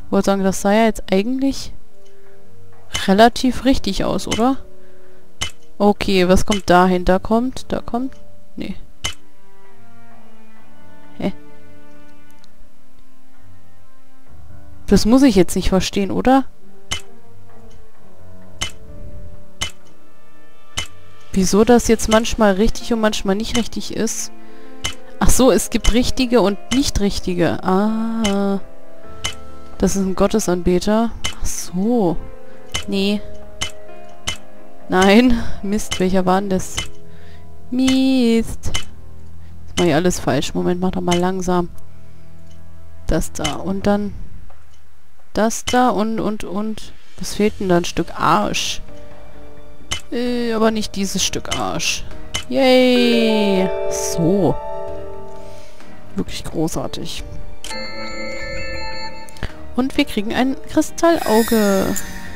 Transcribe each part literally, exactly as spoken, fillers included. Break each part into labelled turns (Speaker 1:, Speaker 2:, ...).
Speaker 1: Ich wollte sagen, das sah ja jetzt eigentlich relativ richtig aus, oder? Okay, was kommt dahin? Da kommt, da kommt... Nee. Hä? Das muss ich jetzt nicht verstehen, oder? Wieso das jetzt manchmal richtig und manchmal nicht richtig ist? Ach so, es gibt richtige und nicht richtige. Ah. Das ist ein Gottesanbeter. Ach so. Nee. Nein. Mist, welcher war denn das? Mist. Jetzt mach ich alles falsch. Moment, mach doch mal langsam. Das da. Und dann das da und, und, und. Was fehlt denn da? Ein Stück Arsch. Äh, aber nicht dieses Stück Arsch. Yay. So. Wirklich großartig. Und wir kriegen ein Kristallauge.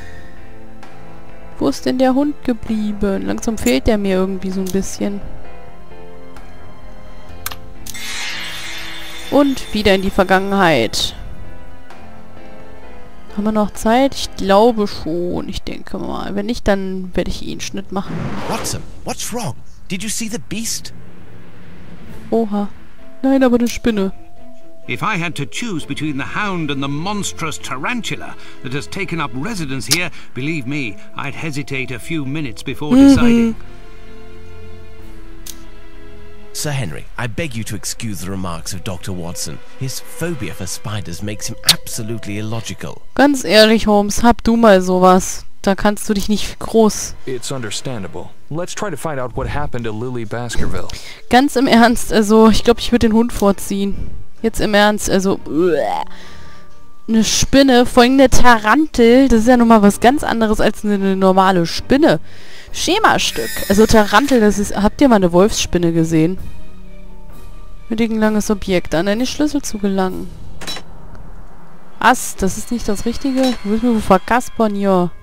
Speaker 1: Wo ist denn der Hund geblieben? Langsam fehlt der mir irgendwie so ein bisschen. Und wieder in die Vergangenheit. Haben wir noch Zeit? Ich glaube schon. Ich denke mal. Wenn nicht, dann werde ich eh einen Schnitt machen.
Speaker 2: Watson, what's wrong? Did you see the beast?
Speaker 1: Oha. Nein, aber eine Spinne.
Speaker 3: If I had to choose between the hound and the monstrous tarantula that has taken up residence here, believe me, I'd hesitate a few minutes before deciding.
Speaker 2: Sir Henry, I beg you to excuse the remarks of Doctor Watson. His phobia for spiders makes him absolutely illogical.
Speaker 1: Ganz ehrlich, Holmes, hab du mal sowas. Da kannst du dich nicht groß...
Speaker 4: It's understandable. Let's try to find out what happened to Lily Baskerville.
Speaker 1: Ganz im Ernst, also ich glaube, ich würde den Hund vorziehen. Jetzt im Ernst, also... Eine Spinne, vor allem eine Tarantel, das ist ja nun mal was ganz anderes als eine, eine normale Spinne. Schemastück. Also Tarantel, das ist... Habt ihr mal eine Wolfsspinne gesehen? Benötigen langes Objekt, an eine Schlüssel zu gelangen. Ass, das ist nicht das Richtige. Du willst mir wohl verkaspern, ja.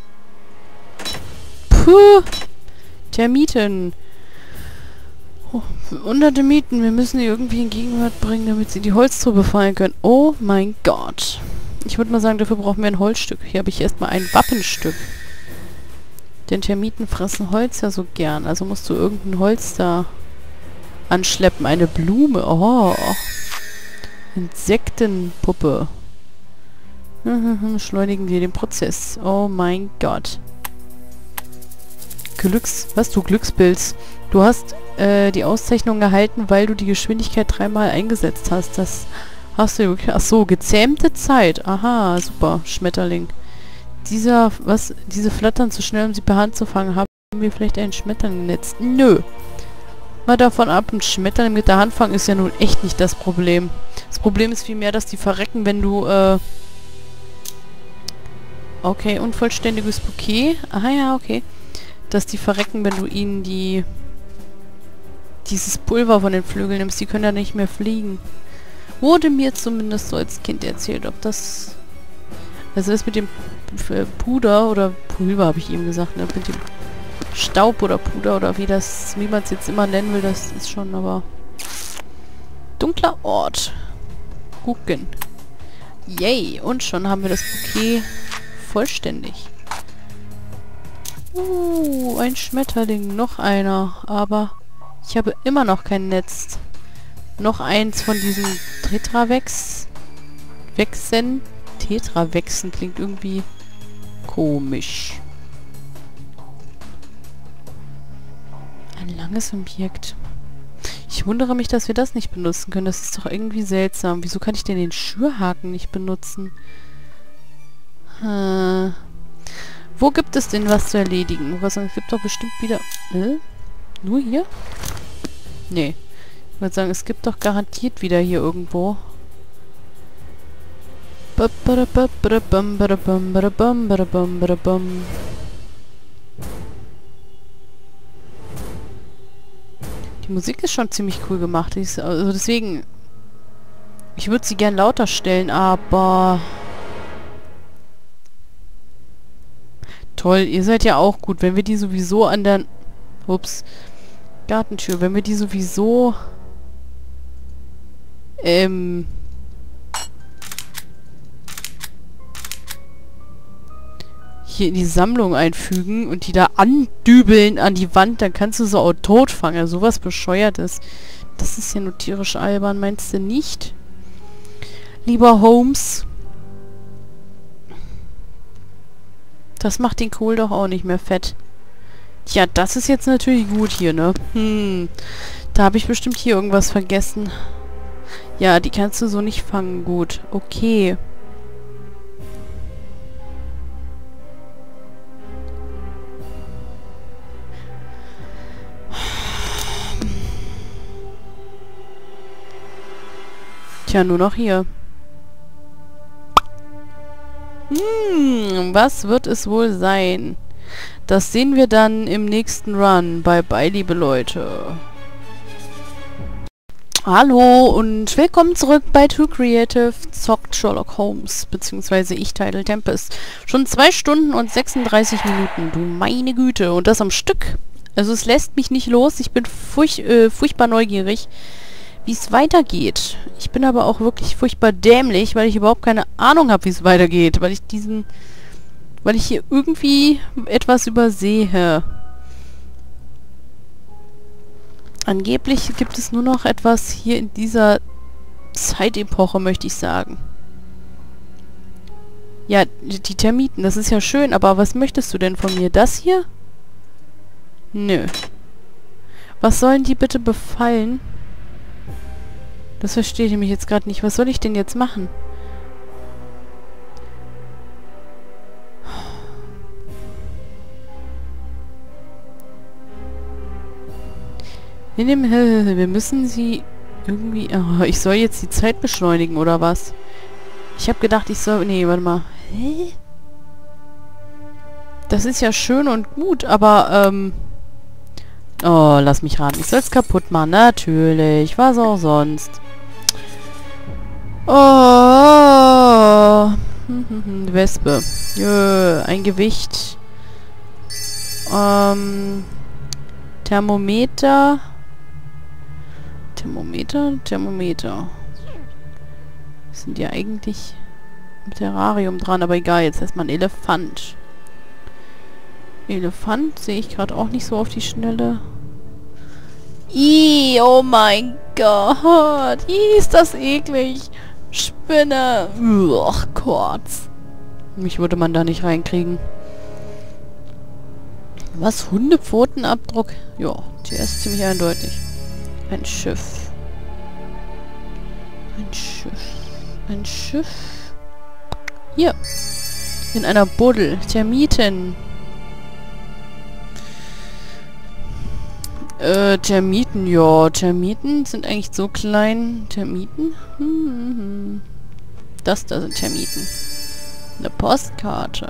Speaker 1: Puh. Termiten. Oh, hunderte Mieten. Wir müssen die irgendwie in Gegenwart bringen, damit sie die Holztruhe befreien können. Oh mein Gott. Ich würde mal sagen, dafür brauchen wir ein Holzstück. Hier habe ich erstmal ein Wappenstück. Denn Termiten fressen Holz ja so gern. Also musst du irgendein Holz da anschleppen. Eine Blume. Oh. Insektenpuppe. Beschleunigen wir den Prozess. Oh mein Gott. Glücks... Was, du Glückspilz? Du hast äh, die Auszeichnung erhalten, weil du die Geschwindigkeit dreimal eingesetzt hast. Das hast du wirklich... Ach so, gezähmte Zeit. Aha, super. Schmetterling. Dieser... Was? Diese flattern zu schnell, um sie per Hand zu fangen. Haben wir vielleicht einen Schmetterling im Netz? Nö. Mal davon ab, ein Schmetterling mit der Hand fangen ist ja nun echt nicht das Problem. Das Problem ist vielmehr, dass die verrecken, wenn du... Äh, okay, unvollständiges Bouquet. Aha, ja, okay. Dass die verrecken, wenn du ihnen die... dieses Pulver von den Flügeln nimmst. Die können ja nicht mehr fliegen. Wurde mir zumindest so als Kind erzählt, ob das... Also das mit dem Puder oder Pulver, habe ich ihm gesagt, ne? Mit dem Staub oder Puder oder wie das, wie man es jetzt immer nennen will, das ist schon aber... Dunkler Ort. Gucken. Yay. Und schon haben wir das Bouquet vollständig. Uh, ein Schmetterling. Noch einer. Aber ich habe immer noch kein Netz. Noch eins von diesen Tetravex. Wechsen. Tetrawechsen klingt irgendwie komisch. Ein langes Objekt. Ich wundere mich, dass wir das nicht benutzen können. Das ist doch irgendwie seltsam. Wieso kann ich denn den Schürhaken nicht benutzen? Hm. Wo gibt es denn was zu erledigen? Was, es gibt doch bestimmt wieder... Äh? Nur hier? Nee. Ich würde sagen, es gibt doch garantiert wieder hier irgendwo. Die Musik ist schon ziemlich cool gemacht. Ist, also deswegen... Ich würde sie gern lauter stellen, aber... Toll, ihr seid ja auch gut. Wenn wir die sowieso an der... Ups. Gartentür. Wenn wir die sowieso... Ähm... hier in die Sammlung einfügen und die da andübeln an die Wand, dann kannst du so auch tot fangen. Sowas Bescheuertes. Das ist ja nur tierisch albern, meinst du nicht? Lieber Holmes. Das macht den Kohl doch auch nicht mehr fett. Tja, das ist jetzt natürlich gut hier, ne? Hm. Da habe ich bestimmt hier irgendwas vergessen. Ja, die kannst du so nicht fangen. Gut. Okay. Tja, nur noch hier. Hm, was wird es wohl sein? Das sehen wir dann im nächsten Run. Bye bye, liebe Leute. Hallo und willkommen zurück bei Too Creative zockt Sherlock Holmes, beziehungsweise ich, Tidal Tempest. Schon zwei Stunden und sechsunddreißig Minuten, du meine Güte. Und das am Stück. Also es lässt mich nicht los. Ich bin furch äh, furchtbar neugierig, wie es weitergeht. Ich bin aber auch wirklich furchtbar dämlich, weil ich überhaupt keine Ahnung habe, wie es weitergeht. Weil ich diesen... Weil ich hier irgendwie etwas übersehe. Angeblich gibt es nur noch etwas hier in dieser Zeitepoche, möchte ich sagen. Ja, die Termiten, das ist ja schön, aber was möchtest du denn von mir? Das hier? Nö. Was sollen die bitte befallen? Das verstehe ich mich jetzt gerade nicht. Was soll ich denn jetzt machen? Wir nehmen... Wir müssen sie irgendwie... Oh, ich soll jetzt die Zeit beschleunigen, oder was? Ich habe gedacht, ich soll... Nee, warte mal. Hä? Das ist ja schön und gut, aber, ähm... Oh, lass mich raten. Ich soll es kaputt machen. Natürlich. Was auch sonst. Oh. Wespe. Jö, ein Gewicht. Ähm... Thermometer... Thermometer, Thermometer. Sind ja eigentlich im Terrarium dran, aber egal, jetzt erstmal ein Elefant. Elefant sehe ich gerade auch nicht so auf die Schnelle. Ih, oh mein Gott. Ih, ist das eklig. Spinne. Uch, kurz. Mich würde man da nicht reinkriegen. Was? Hundepfotenabdruck? Ja, der ist ziemlich eindeutig. Ein Schiff. Ein Schiff. Ein Schiff. Hier. In einer Buddel. Termiten. Äh, Termiten, ja. Termiten sind eigentlich so klein. Termiten? Hm, hm, hm. Das da sind Termiten. Eine Postkarte.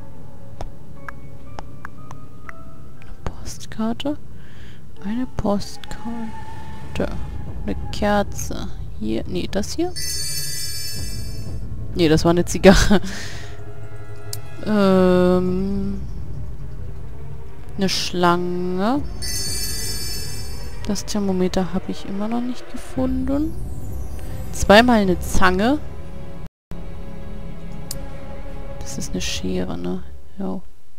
Speaker 1: Eine Postkarte? Eine Postkarte. Eine Kerze. Hier. Nee, das hier? Nee, das war eine Zigarre. ähm. Eine Schlange. Das Thermometer habe ich immer noch nicht gefunden. Zweimal eine Zange. Das ist eine Schere, ne? Ja.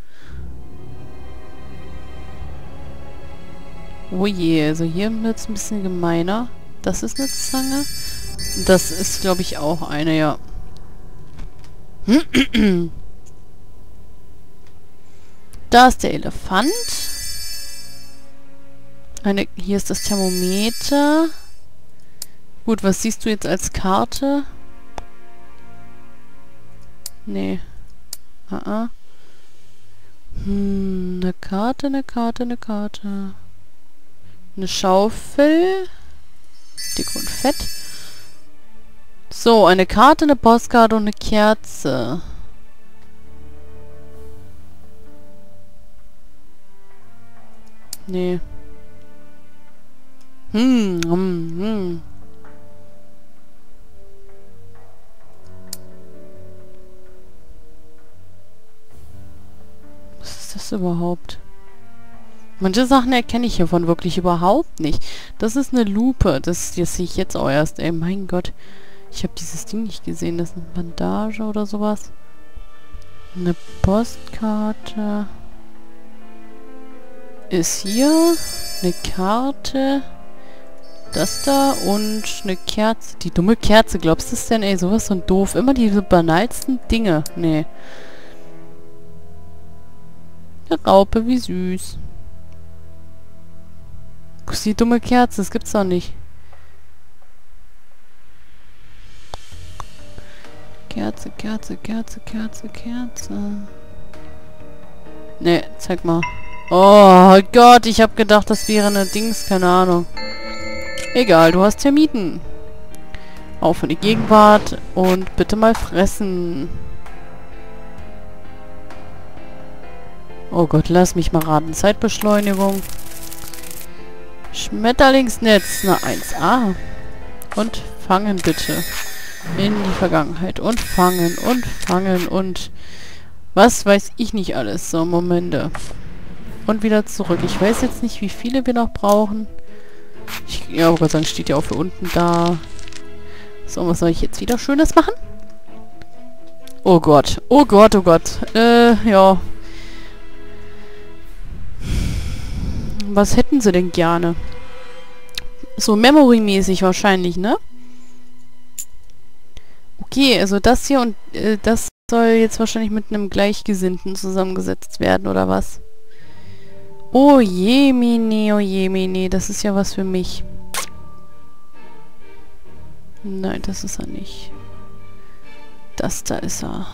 Speaker 1: Oh je, also hier wird es ein bisschen gemeiner. Das ist eine Zange. Das ist, glaube ich, auch eine, ja. Da ist der Elefant. Eine, hier ist das Thermometer. Gut, was siehst du jetzt als Karte? Nee. Ah, ah. Hm, eine Karte, eine Karte, eine Karte. Eine Schaufel. Dick und fett. So, eine Karte, eine Postkarte und eine Kerze. Nee. Hm, hm, hm. Was ist das überhaupt? Manche Sachen erkenne ich hiervon wirklich überhaupt nicht. Das ist eine Lupe. Das, das sehe ich jetzt auch erst. Ey, mein Gott. Ich habe dieses Ding nicht gesehen. Das ist eine Bandage oder sowas. Eine Postkarte ist hier. Eine Karte. Das da und eine Kerze. Die dumme Kerze, glaubst du das denn, ey? Sowas so doof. Immer diese banalsten Dinge. Nee. Eine Raupe, wie süß. Wo ist die dumme Kerze? Das gibt's doch nicht. Kerze, Kerze, Kerze, Kerze, Kerze. Nee, zeig mal. Oh Gott, ich hab gedacht, das wäre eine Dings, keine Ahnung. Egal, du hast Termiten. Auf in die Gegenwart und bitte mal fressen. Oh Gott, lass mich mal raten. Zeitbeschleunigung. Schmetterlingsnetz. Na, eins a. Und fangen bitte. In die Vergangenheit. Und fangen und fangen und... Was weiß ich nicht alles. So, Momente. Und wieder zurück. Ich weiß jetzt nicht, wie viele wir noch brauchen. Ich, ja, aber Gott sei Dank steht ja auch für unten da. So, was soll ich jetzt wieder Schönes machen? Oh Gott. Oh Gott, oh Gott. Äh, ja. Was hätten sie denn gerne? So Memory-mäßig wahrscheinlich, ne? Okay, also das hier und äh, das soll jetzt wahrscheinlich mit einem Gleichgesinnten zusammengesetzt werden, oder was? Oh jemine, oh jemine, das ist ja was für mich. Nein, das ist er nicht. Das da ist er.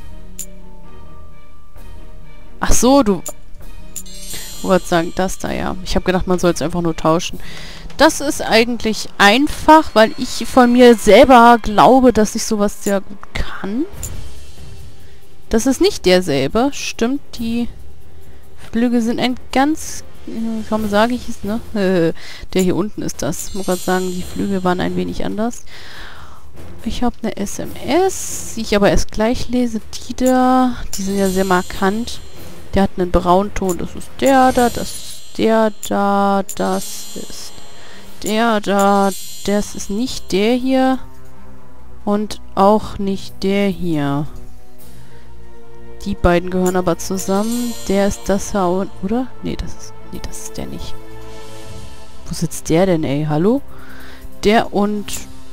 Speaker 1: Ach so, du... Ich wollte sagen, das da, ja. Ich habe gedacht, man soll es einfach nur tauschen. Das ist eigentlich einfach, weil ich von mir selber glaube, dass ich sowas sehr gut kann. Das ist nicht derselbe. Stimmt, die Flügel sind ein ganz... Kaum sage ich es, ne? Der hier unten ist das. Ich muss gerade sagen, die Flügel waren ein wenig anders. Ich habe eine S M S, die ich aber erst gleich lese. Die da, die sind ja sehr markant. Der hat einen Braunton. Das ist der da, das ist der da, das ist der da. Das ist nicht der hier. Und auch nicht der hier. Die beiden gehören aber zusammen. Der ist das da, oder? Nee, das ist... Nee, das ist der nicht. Wo sitzt der denn, ey? Hallo? Der und...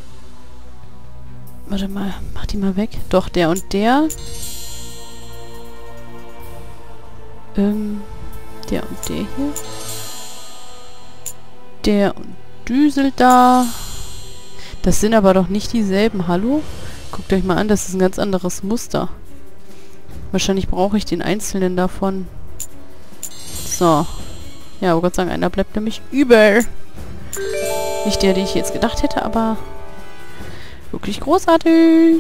Speaker 1: Warte mal, mach die mal weg. Doch, der und der. Ähm, der und der hier. Der und Düsel da. Das sind aber doch nicht dieselben. Hallo? Guckt euch mal an, das ist ein ganz anderes Muster. Wahrscheinlich brauche ich den einzelnen davon. So. Ja, aber Gott sei Dank, einer bleibt nämlich über. Nicht der, den ich jetzt gedacht hätte, aber wirklich großartig.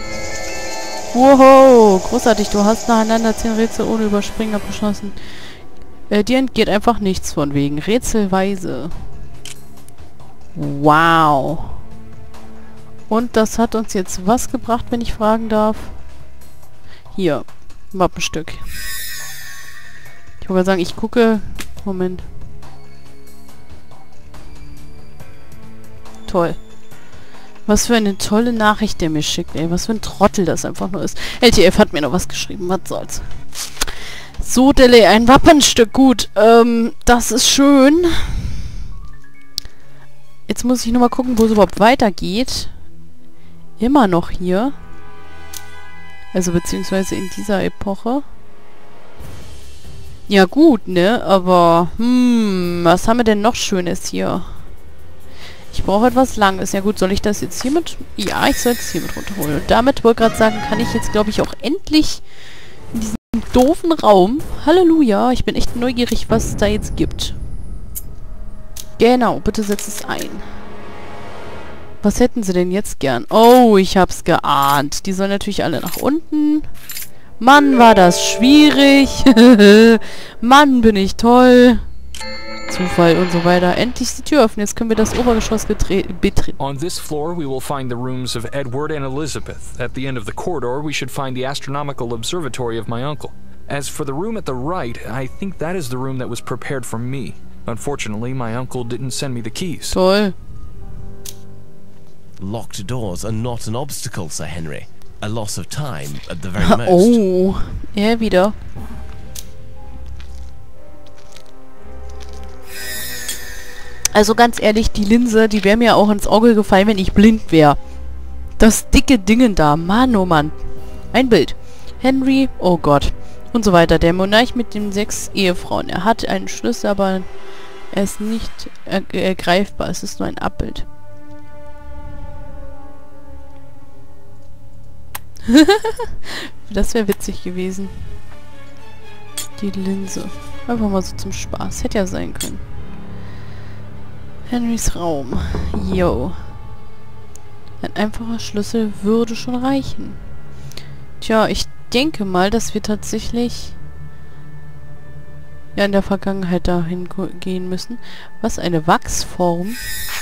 Speaker 1: Wow, großartig. Du hast nacheinander zehn Rätsel ohne Überspringen abgeschlossen. Äh, dir entgeht einfach nichts von wegen. Rätselweise. Wow. Und das hat uns jetzt was gebracht, wenn ich fragen darf? Hier, Wappenstück. Ich wollte sagen, ich gucke... Moment. Toll. Was für eine tolle Nachricht der mir schickt, ey. Was für ein Trottel das einfach nur ist. L T F hat mir noch was geschrieben. Was soll's. So, Dele, ein Wappenstück. Gut. Ähm, das ist schön. Jetzt muss ich nur mal gucken, wo es überhaupt weitergeht. Immer noch hier. Also beziehungsweise in dieser Epoche. Ja gut, ne? Aber, hm, was haben wir denn noch Schönes hier? Ich brauche etwas Langes. Ja gut, soll ich das jetzt hiermit... Ja, ich soll es hiermit runterholen. Und damit, wollte ich gerade sagen, kann ich jetzt, glaube ich, auch endlich in diesem doofen Raum... Halleluja, ich bin echt neugierig, was es da jetzt gibt. Genau, bitte setz es ein. Was hätten sie denn jetzt gern? Oh, ich hab's geahnt. Die sollen natürlich alle nach unten... Mann, war das schwierig. Mann, bin ich toll. Zufall und so weiter. Endlich die Tür öffnen. Jetzt können wir das Obergeschoss betreten.
Speaker 4: On this floor we will find the rooms of Edward and Elizabeth. At the end of the corridor we should find the astronomical observatory of my uncle. As for the room at the right, I think that is the room that was prepared for me. Unfortunately, my uncle didn't send me the keys.
Speaker 1: Toll.
Speaker 2: Locked doors are not an obstacle, Sir Henry. a loss of time at the very most.
Speaker 1: Oh, er wieder. Also ganz ehrlich, die Linse, die wäre mir auch ins Auge gefallen, wenn ich blind wäre. Das dicke Dingen da. Mann, oh Mann. Ein Bild. Henry, oh Gott. Und so weiter. Der Monarch mit den sechs Ehefrauen. Er hat einen Schlüssel, aber er ist nicht er ergreifbar. Es ist nur ein Abbild. Das wäre witzig gewesen. Die Linse. Einfach mal so zum Spaß. Hätte ja sein können. Henrys Raum. Yo. Ein einfacher Schlüssel würde schon reichen. Tja, ich denke mal, dass wir tatsächlich ja in der Vergangenheit dahin gehen müssen. Was? Eine Wachsform?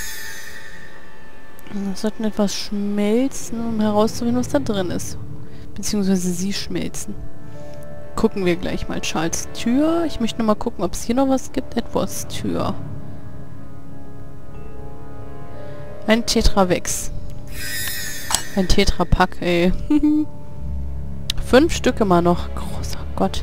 Speaker 1: Wir sollten etwas schmelzen, um herauszufinden, was da drin ist. Beziehungsweise sie schmelzen. Gucken wir gleich mal. Charles Tür. Ich möchte noch mal gucken, ob es hier noch was gibt. Edwards Tür. Ein Tetravex. Ein Tetrapack, ey. Fünf Stück immer noch. Großer Gott.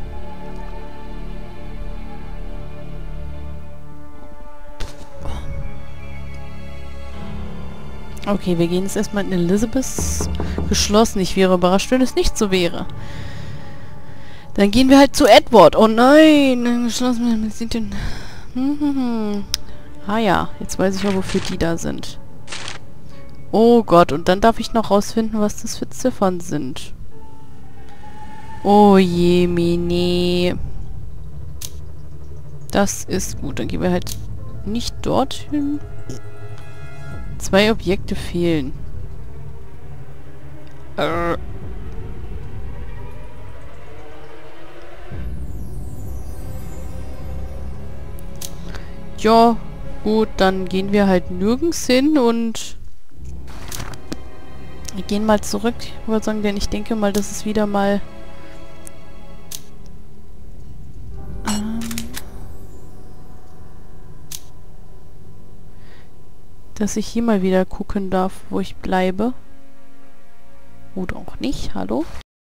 Speaker 1: Okay, wir gehen jetzt erstmal in Elizabeths geschlossen. Ich wäre überrascht, wenn es nicht so wäre. Dann gehen wir halt zu Edward. Oh nein! Geschlossen. Man sieht den... Ah ja, jetzt weiß ich auch, wofür die da sind. Oh Gott, und dann darf ich noch rausfinden, was das für Ziffern sind. Oh je, Mini. Das ist gut. Dann gehen wir halt nicht dorthin. Zwei Objekte fehlen. Äh. Ja, gut, dann gehen wir halt nirgends hin und wir gehen mal zurück, ich würde sagen, denn ich denke mal, dass es wieder mal ähm, dass ich hier mal wieder gucken darf, wo ich bleibe. Oder auch nicht, hallo?